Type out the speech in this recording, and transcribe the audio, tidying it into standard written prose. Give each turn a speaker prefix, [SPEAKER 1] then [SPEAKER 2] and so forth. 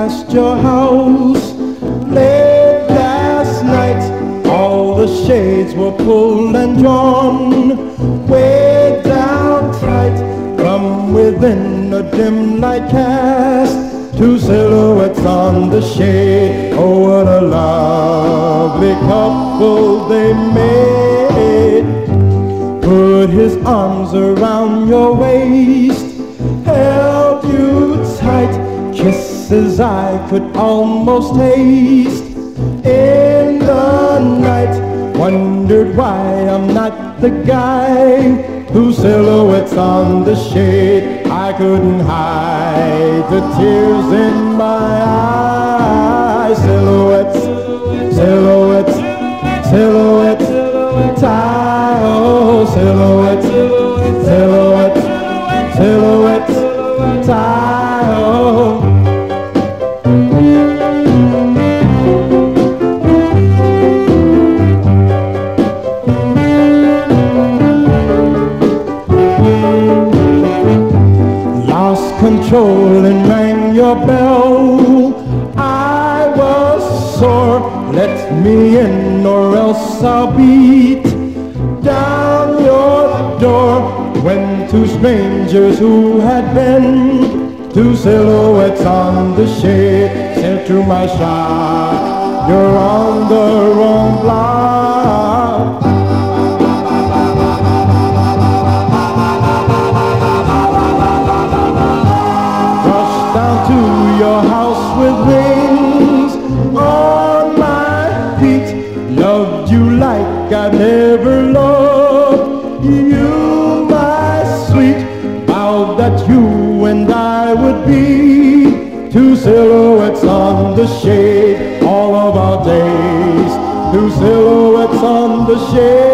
[SPEAKER 1] past your house late last night. All the shades were pulled and drawn way down tight. From within a dim light cast two silhouettes on the shade. Oh, what a lovely couple they made. Put his arms around your waist, held you tight, kisses I could almost taste. In the night, wondered why I'm not the guy whose silhouettes on the shade. I couldn't hide the tears in my eyes. Silhouettes, silhouettes, silhouettes, oh, silhouettes, silhouettes, silhouettes, oh. Lost control and rang your bell. I was sore. Let me in or else I'll beat down your door. When two strangers who had been two silhouettes on the shade said to my shop, you're on the wrong block. Rushed down to your house with wings on my feet. Loved you like I've never loved you, my sweet. Vowed that you and I would be two silhouettes on the shade all of our days. Two silhouettes on the shade.